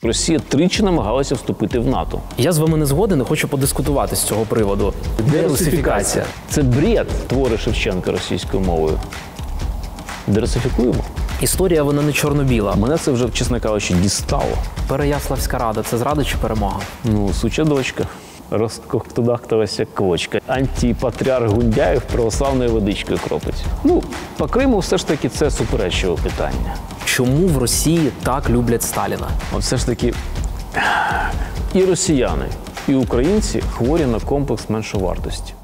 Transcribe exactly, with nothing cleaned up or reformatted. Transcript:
Росія тричі намагалася вступити в НАТО. Я з вами не згоден і хочу подискутувати з цього приводу. Дерусифікація. Це бред, твори Шевченка російською мовою. Дерусифікуємо. Історія, вона не чорно-біла. Мене це вже, чесно кажучи, дістало. Переяславська рада – це зрада чи перемога? Ну, суча дочка. Розкохтудахталася квочка. Антипатріарх Гундяєв православною водичкою кропить. Ну, по Криму все ж таки це суперечливе питання. Чому в Росії так люблять Сталіна? От все ж таки і росіяни, і українці хворі на комплекс меншовартості.